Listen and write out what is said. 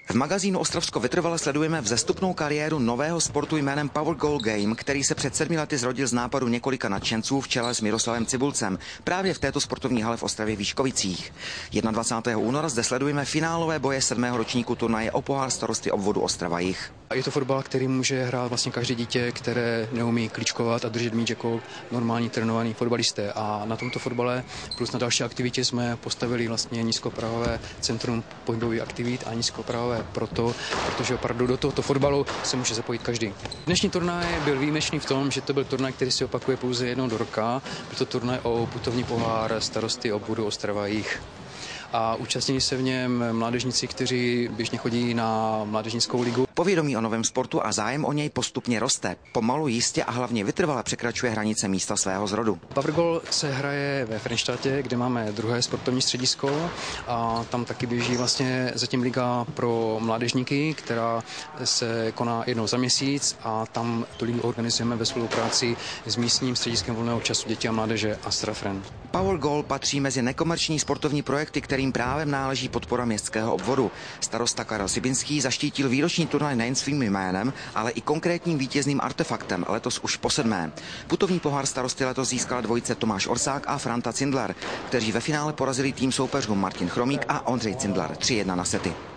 V magazínu Ostravsko vytrvale sledujeme vzestupnou kariéru nového sportu jménem Power Goal Game, který se před 7 lety zrodil z nápadu několika nadšenců v čele s Miroslavem Cibulcem právě v této sportovní hale v Ostravě Výškovicích. 21. února zde sledujeme finálové boje 7. ročníku turnaje o pohár starosty obvodu Ostrava-Jih. Je to fotbal, který může hrát vlastně každé dítě, které neumí kličkovat a držet míč jako normální trénovaný fotbalisté. A na tomto fotbale plus na další aktivitě jsme postavili vlastně nízkoprahové centrum pohybových aktivit a nízkoprahové protože opravdu do tohoto fotbalu se může zapojit každý. Dnešní turnaj byl výjimečný v tom, že to byl turnaj, který se opakuje pouze jednou do roka. Byl to turnaj o putovní pohár starosty obvodu Ostrava-Jih. A účastní se v něm mládežníci, kteří běžně chodí na mládežnickou ligu. Povědomí o novém sportu a zájem o něj postupně roste. Pomalu, jistě a hlavně vytrvale překračuje hranice místa svého zrodu. Powergoal se hraje ve Frenštátě, kde máme druhé sportovní středisko a tam taky běží vlastně zatím liga pro mládežníky, která se koná jednou za měsíc a tam tu ligu organizujeme ve spolupráci s místním střediskem volného času dětí a mládeže Astrafren. Powergoal patří mezi nekomerční sportovní projekty, kterým právem náleží podpora městského obvodu. Starosta Karel Sibinský zaštítil výroční turnaj nejen svým jménem, ale i konkrétním vítězným artefaktem, letos už po 7. Putovní pohár starosty letos získala dvojice Tomáš Orsák a Franta Cindler, kteří ve finále porazili tým soupeřů Martin Chromík a Ondřej Cindler 3-1 na sety.